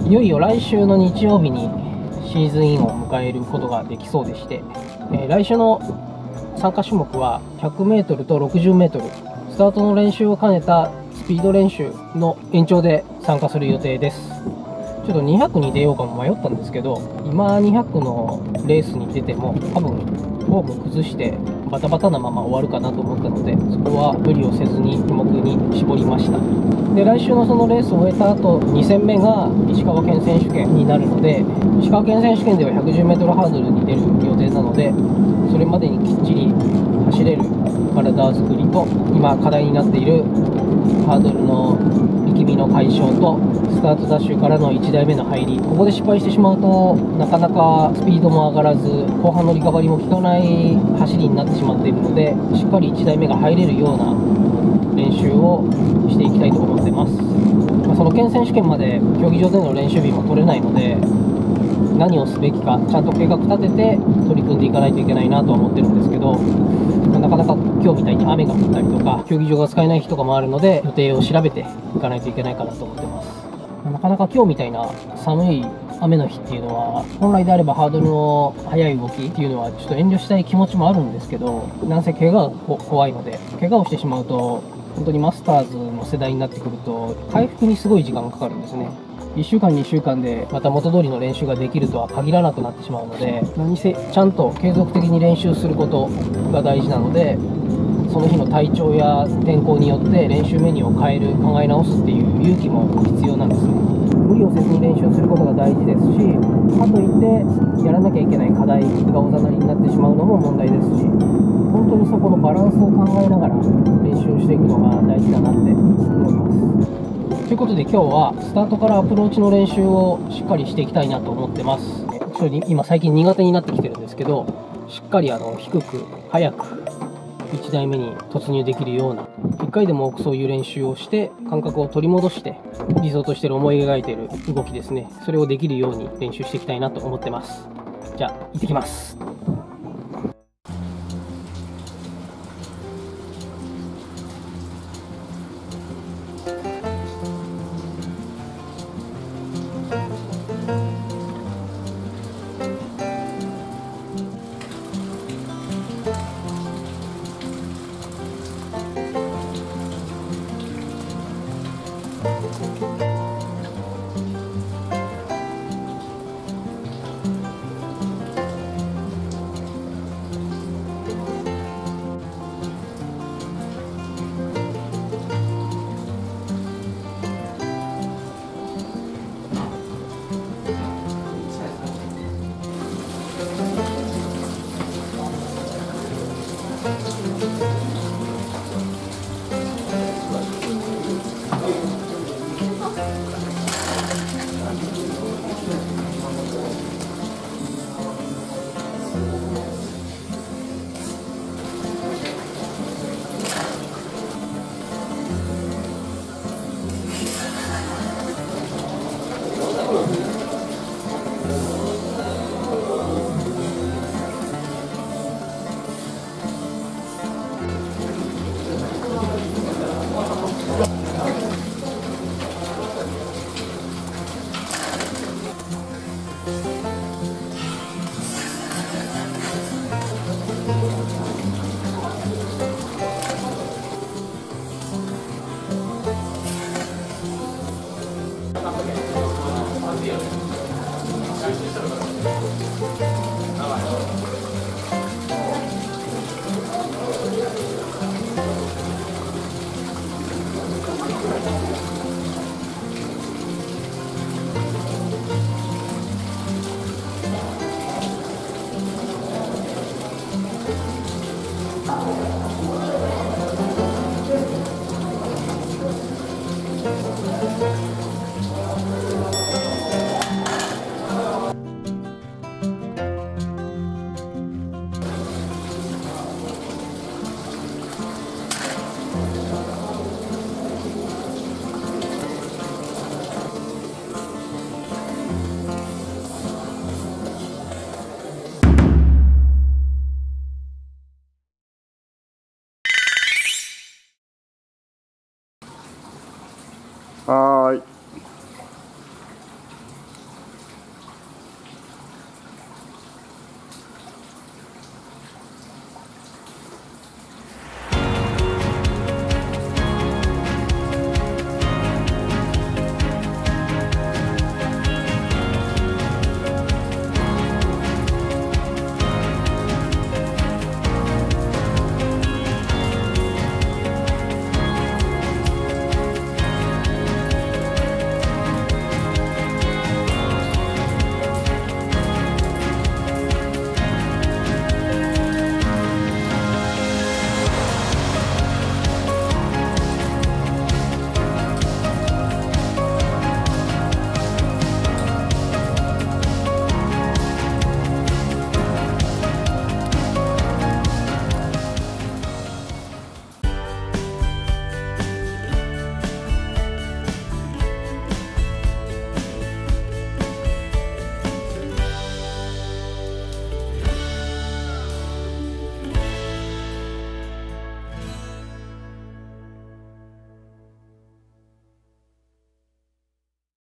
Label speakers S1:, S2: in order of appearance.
S1: いよいよ来週の日曜日にシーズンインを迎えることができそうでして、来週の参加種目は 100m と 60m、 スタートの練習を兼ねたスピード練習の延長で参加する予定です。ちょっと200に出ようかも迷ったんですけど、今200のレースに出ても多分フォーム崩してバタバタなまま終わるかなと思ったので、そこは無理をせずに種目に絞りました。で、来週のそのレースを終えた後、2戦目が石川県選手権になるので、石川県選手権では 110m ハードルに出る予定なので、それまでにきっちり走れる体作りと、今課題になっているハードルの力みの解消と、スタートダッシュからの1台目の入り、ここで失敗してしまうとなかなかスピードも上がらず、後半のリカバリーも効かない走りになってしまっているので、しっかり1台目が入れるような練習をしていきたいと思ってます。その県選手権まで競技場での練習日も取れないので、何をすべきかちゃんと計画立てて取り組んでいかないといけないなとは思ってるんですけど、なかなか今日みたいに雨が降ったりとか競技場が使えない日とかもあるので、予定を調べていかないといけないかなと思ってます。なかなか今日みたいな寒い雨の日っていうのは、本来であればハードルの速い動きっていうのはちょっと遠慮したい気持ちもあるんですけど、なんせ怪我が怖いので、怪我をしてしまうと本当にマスターズの世代になってくると回復にすごい時間がかかるんですね。1週間2週間でまた元通りの練習ができるとは限らなくなってしまうので、何せちゃんと継続的に練習することが大事なので、その日の体調や天候によって練習メニューを変える、考え直すっていう勇気も必要なんですね。無理をせずに練習することが大事ですし、かといってやらなきゃいけない課題がおざなりになってしまうのも問題ですし、本当にそこのバランスを考えながら練習をしていくのが大事だなって思います。ということで今日はスタートからアプローチの練習をしっかりしていきたいなと思ってます。今最近苦手になってきてるんですけど、しっかり低く速く1台目に突入できるような、1回でも多くそういう練習をして感覚を取り戻して、理想としてる思い描いている動きですね、それをできるように練習していきたいなと思ってます。じゃあ行ってきます。